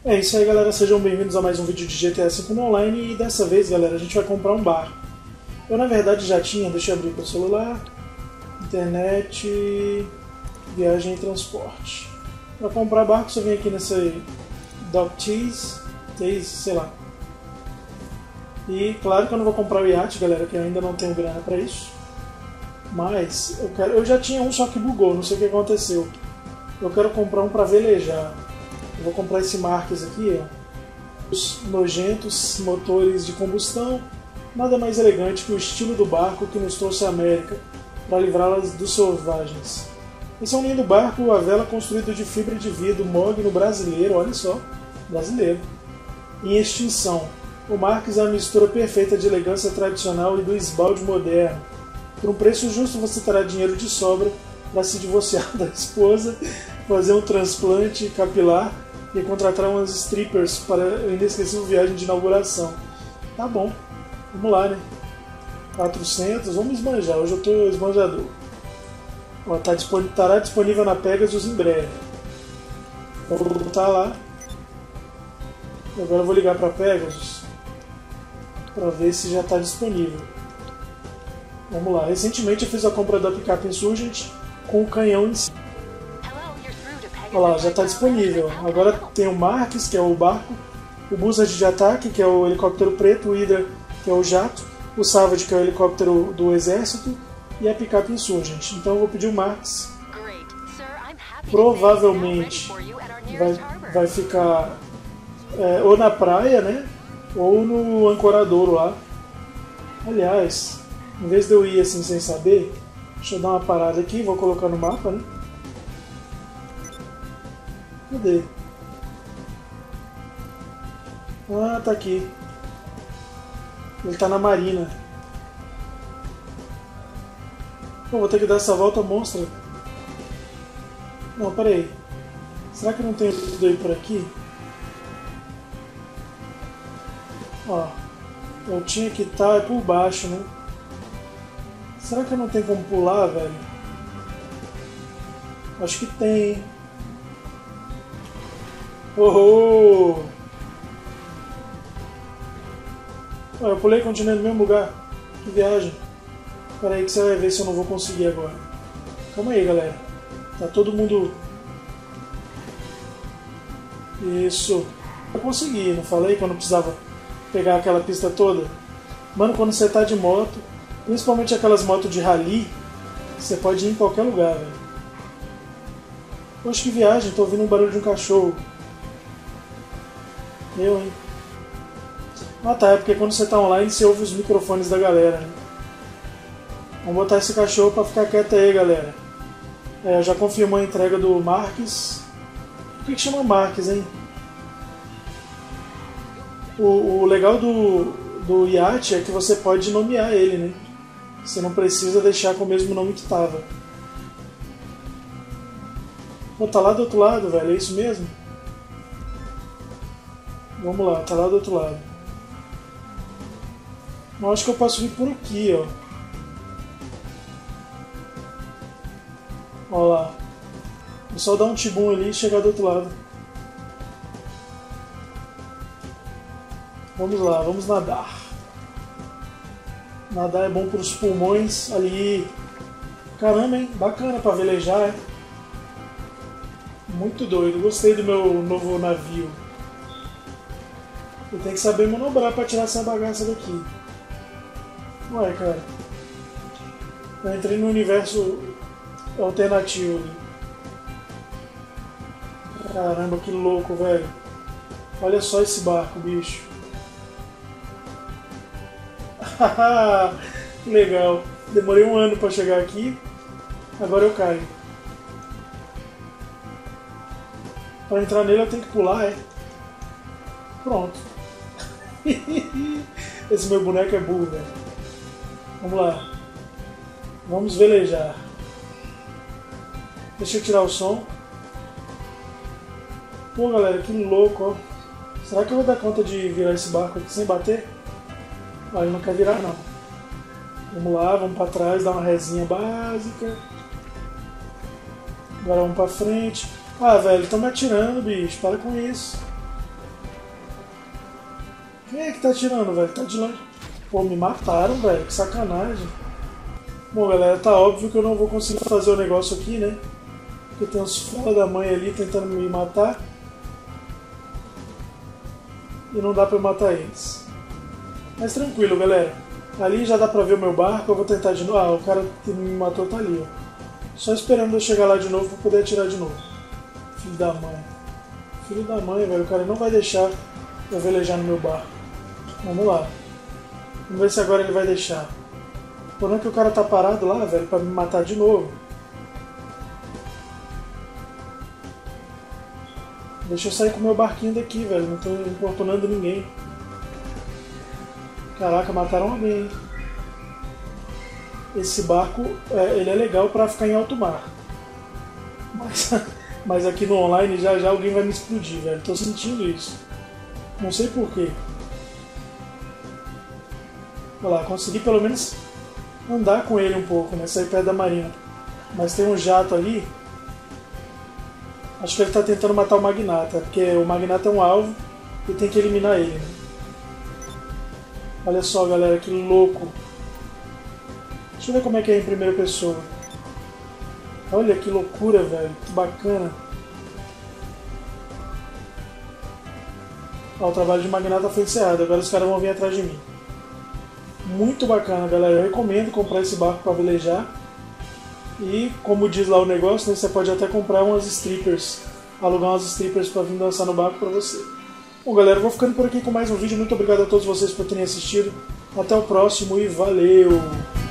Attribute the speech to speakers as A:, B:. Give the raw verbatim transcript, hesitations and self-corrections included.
A: É isso aí, galera, sejam bem-vindos a mais um vídeo de G T A cinco no online e dessa vez, galera, a gente vai comprar um barco. Eu na verdade já tinha, deixa eu abrir para o celular, internet, viagem e transporte. Para comprar barco você vem aqui nessa Doctease, sei lá. E claro que eu não vou comprar o iate, galera, que eu ainda não tenho grana para isso. Mas eu, quero, eu já tinha um, só que bugou, não sei o que aconteceu. Eu quero comprar um para velejar. Eu vou comprar esse Marques aqui, ó. Os nojentos motores de combustão, nada mais elegante que o estilo do barco que nos trouxe à América para livrá-las dos selvagens. Esse é um lindo barco, a vela construído de fibra de vidro mogno brasileiro, olha só, brasileiro, em extinção. O Marques é a mistura perfeita de elegância tradicional e do esbalde moderno. Por um preço justo você terá dinheiro de sobra para se divorciar da esposa, fazer um transplante capilar e contratar umas strippers para a inesquecível viagem de inauguração. Tá bom, vamos lá, né? quatrocentos, vamos esbanjar, hoje eu estou esbanjador. Ó, tá disponível, estará disponível na Pegasus em breve. Vou botar lá. Agora eu vou ligar para a Pegasus para ver se já está disponível. Vamos lá, recentemente eu fiz a compra da picape Insurgent com o canhão em cima. Olha lá, já está disponível. Agora tem o Marques, que é o barco, o Buzzard de ataque, que é o helicóptero preto, o Hydra, que é o jato, o Savage, que é o helicóptero do exército, e a picape Insurgent. Então eu vou pedir o Marques. Provavelmente vai, vai ficar é, ou na praia, né? Ou no ancoradouro lá. Aliás, em vez de eu ir assim sem saber, deixa eu dar uma parada aqui, vou colocar no mapa, né? Cadê? Ah, tá aqui. Ele tá na marina. Pô, vou ter que dar essa volta monstra. Não, pera aí. Será que não tem tudo aí por aqui? Ó, eu tinha que estar por baixo, né? Será que não tem como pular, velho? Acho que tem, hein? Oh! Oh, eu pulei e continuei no mesmo lugar. Que viagem. Espera aí que você vai ver se eu não vou conseguir agora. Calma aí, galera. Tá todo mundo... Isso. Eu consegui, não falei que eu não precisava pegar aquela pista toda? Mano, quando você tá de moto, principalmente aquelas motos de rally, você pode ir em qualquer lugar, velho. Poxa, que viagem, tô ouvindo um barulho de um cachorro. Eu, hein? Ah tá, é porque quando você tá online você ouve os microfones da galera, né? Vamos botar esse cachorro pra ficar quieto aí, galera. É, já confirmou a entrega do Marques. Por que que chama Marques, hein? O, o legal do, do iate é que você pode nomear ele, né? Você não precisa deixar com o mesmo nome que tava. Pô, tá lá do outro lado, velho, é isso mesmo? Vamos lá, tá lá do outro lado. Eu acho que eu posso vir por aqui, ó. Olha lá. É só dar um tibum ali e chegar do outro lado. Vamos lá, vamos nadar. Nadar é bom para os pulmões ali. Caramba, hein? Bacana para velejar, é? Muito doido. Gostei do meu novo navio. Eu tenho que saber manobrar para tirar essa bagaça daqui. Ué, cara. Eu entrei no universo alternativo ali. Caramba, que louco, velho. Olha só esse barco, bicho. Que legal. Demorei um ano para chegar aqui. Agora eu caio. Para entrar nele eu tenho que pular, é? Pronto. Esse meu boneco é burro, velho. Vamos lá. Vamos velejar. Deixa eu tirar o som. Pô, galera, que louco, ó. Será que eu vou dar conta de virar esse barco aqui sem bater? Ah, ele não quer virar, não. Vamos lá, vamos pra trás, dar uma resinha básica. Agora vamos pra frente. Ah, velho, estão me atirando, bicho. Para com isso. Quem é que tá atirando, velho? Tá de longe. Pô, me mataram, velho. Que sacanagem. Bom, galera, tá óbvio que eu não vou conseguir fazer o negócio aqui, né? Porque tem uns filhos da mãe ali tentando me matar. E não dá pra eu matar eles. Mas tranquilo, galera. Ali já dá pra ver o meu barco. Eu vou tentar de novo. Ah, o cara que me matou tá ali, ó. Só esperando eu chegar lá de novo pra poder atirar de novo. Filho da mãe. Filho da mãe, velho. O cara não vai deixar eu velejar no meu barco. Vamos lá. Vamos ver se agora ele vai deixar. O problema é que o cara tá parado lá, velho, pra me matar de novo. Deixa eu sair com o meu barquinho daqui, velho. Não tô importunando ninguém. Caraca, mataram alguém, hein? Esse barco, é, ele é legal pra ficar em alto mar. Mas, mas aqui no online já já alguém vai me explodir, velho. Tô sentindo isso. Não sei porquê. Olha lá, consegui pelo menos andar com ele um pouco, né? Sair perto da marina. Mas tem um jato ali. Acho que ele tá tentando matar o Magnata, porque o Magnata é um alvo e tem que eliminar ele, né? Olha só, galera, que louco. Deixa eu ver como é que é em primeira pessoa. Olha que loucura, velho. Que bacana. Ó, o trabalho de Magnata foi encerrado. Agora os caras vão vir atrás de mim. Muito bacana, galera. Eu recomendo comprar esse barco para velejar. E, como diz lá o negócio, né, você pode até comprar umas strippers. Alugar umas strippers para vir dançar no barco para você. Bom, galera, eu vou ficando por aqui com mais um vídeo. Muito obrigado a todos vocês por terem assistido. Até o próximo e valeu!